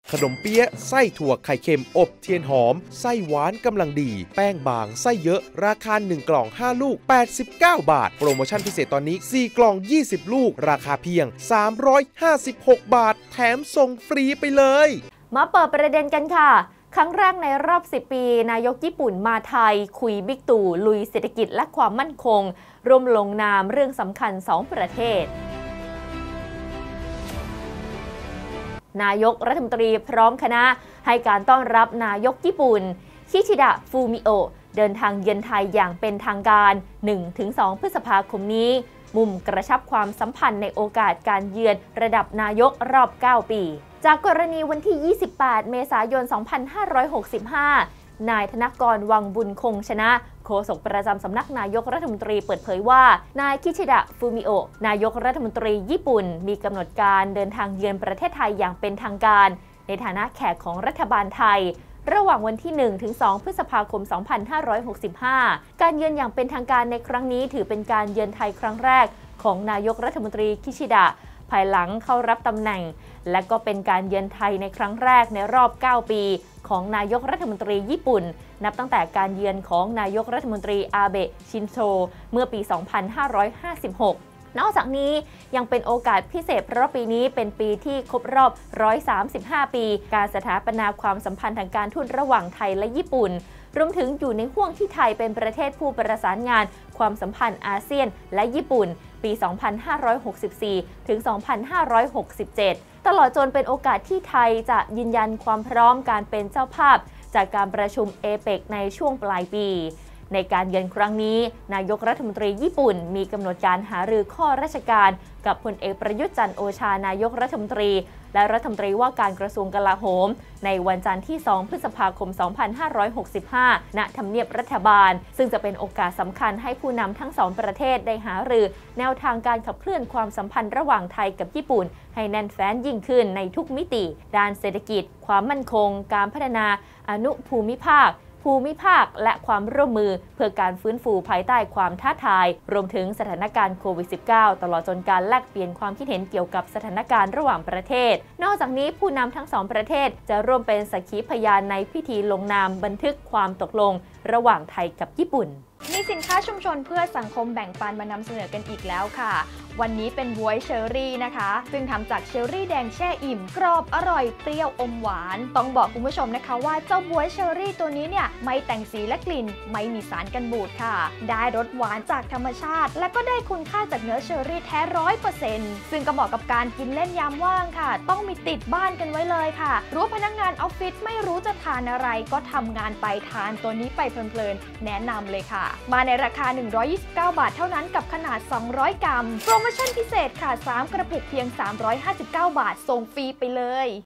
ขนมเปี๊ยะไส้ถั่วไข่เค็มอบเทียนหอมไส้หวานกำลังดีแป้งบางไส้เยอะราคา1กล่อง5ลูก89 บาทโปรโมชั่นพิเศษตอนนี้4กล่อง20ลูกราคาเพียง356 บาทแถมส่งฟรีไปเลยมาเปิดประเด็นกันค่ะครั้งแรกในรอบ10ปีนายกญี่ปุ่นมาไทยคุยบิ๊กตู่ลุยเศรษฐกิจและความมั่นคงร่วมลงนามเรื่องสำคัญ2ประเทศนายกรัฐมนตรีพร้อมคณะให้การต้อนรับนายกญี่ปุ่นคิชิดะฟูมิโอะเดินทางเยือนไทยอย่างเป็นทางการ 1-2 พฤษภาคมนี้มุมกระชับความสัมพันธ์ในโอกาสการเยือนระดับนายกรอบ9ปีจากกรณีวันที่28เมษายน2565นายธนกรวังบุญคงชนะโฆษกประจำสำนักนายกรัฐมนตรีเปิดเผยว่านายคิชิดะฟูมิโอะนายกรัฐมนตรีญี่ปุ่นมีกำหนดการเดินทางเยือนประเทศไทยอย่างเป็นทางการในฐานะแขกของรัฐบาลไทยระหว่างวันที่ 1-2 พฤษภาคม 2565 การเยือนอย่างเป็นทางการในครั้งนี้ถือเป็นการเยือนไทยครั้งแรกของนายกรัฐมนตรีคิชิดะภายหลังเข้ารับตำแหน่งและก็เป็นการเยือนไทยในครั้งแรกในรอบ9ปีของนายกรัฐมนตรีญี่ปุ่นนับตั้งแต่การเยือนของนายกรัฐมนตรีอาเบะชินโซเมื่อปี 2556 นอกจากนี้ยังเป็นโอกาสพิเศษเพราะปีนี้เป็นปีที่ครบรอบ135ปีการสถาปนาความสัมพันธ์ทางการทูตระหว่างไทยและญี่ปุ่นรวมถึงอยู่ในห่วงที่ไทยเป็นประเทศผู้ประสานงานความสัมพันธ์อาเซียนและญี่ปุ่นปี 2564 ถึง 2567 ตลอดจนเป็นโอกาสที่ไทยจะยืนยันความพร้อมการเป็นเจ้าภาพจากการประชุมเอเปกในช่วงปลายปีในการเยือนครั้งนี้นายกรัฐมนตรีญี่ปุ่นมีกำหนดการหารือข้อราชการกับพลเอกประยุทธ์จันทร์โอชานายกรัฐมนตรีและรัฐมนตรีว่าการกระทรวงกลาโหมในวันจันทร์ที่ 2 พฤษภาคม 2565 ณ ทำเนียบรัฐบาลซึ่งจะเป็นโอกาสสำคัญให้ผู้นำทั้งสองประเทศได้หารือแนวทางการขับเคลื่อนความสัมพันธ์ระหว่างไทยกับญี่ปุ่นให้แน่นแฟ้นยิ่งขึ้นในทุกมิติด้านเศรษฐกิจความมั่นคงการพัฒนาอนุภูมิภาคและความร่วมมือเพื่อการฟื้นฟูภายใต้ความท้าทายรวมถึงสถานการณ์โควิด -19 ตลอดจนการแลกเปลี่ยนความคิดเห็นเกี่ยวกับสถานการณ์ระหว่างประเทศนอกจากนี้ผู้นำทั้งสองประเทศจะร่วมเป็นสักขีพยานในพิธีลงนามบันทึกความตกลงระหว่างไทยกับญี่ปุ่นมีสินค้าชุมชนเพื่อสังคมแบ่งปันมานำเสนอกันอีกแล้วค่ะวันนี้เป็นบ๊วยเชอรี่นะคะซึ่งทำจากเชอรี่แดงแช่อิ่มกรอบอร่อยเปรี้ยวอมหวานต้องบอกคุณผู้ชมนะคะว่าเจ้าบ๊วยเชอรี่ตัวนี้เนี่ยไม่แต่งสีและกลิ่นไม่มีสารกันบูดค่ะได้รสหวานจากธรรมชาติและก็ได้คุณค่าจากเนื้อเชอรี่แท้ 100% ซึ่งก็เหมาะกับการกินเล่นยามว่างค่ะต้องมีติดบ้านกันไว้เลยค่ะรู้พนักงานออฟฟิศไม่รู้จะทานอะไรก็ทำงานไปทานตัวนี้ไปเพลินๆแนะนำเลยค่ะมาในราคา129 บาทเท่านั้นกับขนาด200 กรัมโปรโมชั่นพิเศษค่ะ3กระปุกเพียง359 บาทส่งฟรีไปเลย